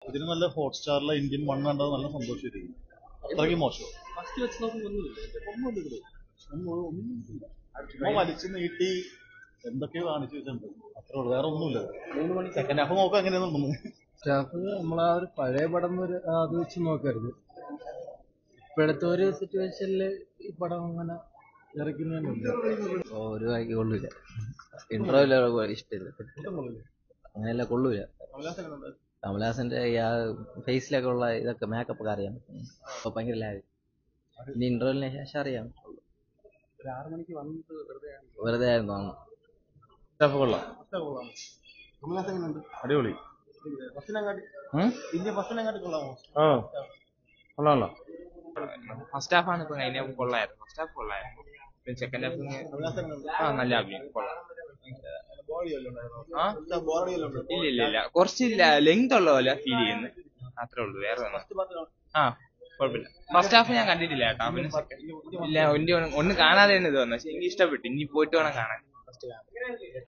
ഇതിന് നല്ല ഹോട്ട്സ്റ്റാറിലെ ഇന്ത്യൻ മണ്ണ് കണ്ടത് നല്ല സന്തോഷമായിരിക്കും. അത്രയ്ക്ക് മോശം ഒന്നുമില്ല. വലിച്ചു നീട്ടി എന്തൊക്കെയോ കാണിച്ചു വെച്ചിട്ടുണ്ട്. അത്രേ ഉള്ളൂ, വേറെ ഒന്നുമില്ല. സെക്കൻഡ് ഹാഫ് നോക്കാം എങ്ങനെയാണെന്നുണ്ടെന്ന്. സ്റ്റാഫ് നമ്മളാ ഒരു പഴയ പടം അത് വെച്ച് നോക്കരുത്. ഇപ്പോഴത്തെ ഒരു സിറ്റുവേഷനില് ഈ പടം അങ്ങനെ ഇറക്കുന്നതിനില്ല. ഒരു വായിക്ക് കൊള്ളൂല. ഇന്റർവ്യൂല ഇഷ്ടമില്ല, അങ്ങനെയല്ല കൊള്ളൂല. കമലഹാസന്റെ ആ ഫേസിലൊക്കെ ഉള്ള ഇതൊക്കെ മേക്കപ്പ് ഒക്കെ അറിയാൻ പറ്റും. അപ്പൊ ഭയങ്കര ലാഗ്. ഇനി ഇന്റർവ്യൂലിന് ശേഷം അറിയാം. 6 മണിക്ക് വന്നിട്ട് വെറുതെ ആയിരുന്നു. അടിപൊളി. ഫസ്റ്റ് ഹാഫ് ആണ് ഇപ്പൊ കഴിഞ്ഞ കൊള്ളായിരുന്നു. ഫസ്റ്റ് ഹാഫ് കൊള്ളായിരുന്നു. പിന്നെ സെക്കൻഡ് ഹാഫ് നല്ല അഭിനയം കൊള്ളാം. ഇല്ല കുറച്ച് ലെങ്ത് ഉള്ള പോലെ ഫീൽ ചെയ്യുന്നു, അത്രേ ഉള്ളൂ. വേറെ കുഴപ്പമില്ല. ഫസ്റ്റ് ഹാഫ് ഞാൻ കണ്ടിട്ടില്ല കേട്ടോ. പിന്നെ ഇല്ല, ഒന്ന് കാണാതെ തന്നെ ഇത് വന്നു. പക്ഷെ എനിക്ക് ഇഷ്ടപ്പെട്ടു. ഇനി പോയിട്ട് വേണം കാണാൻ.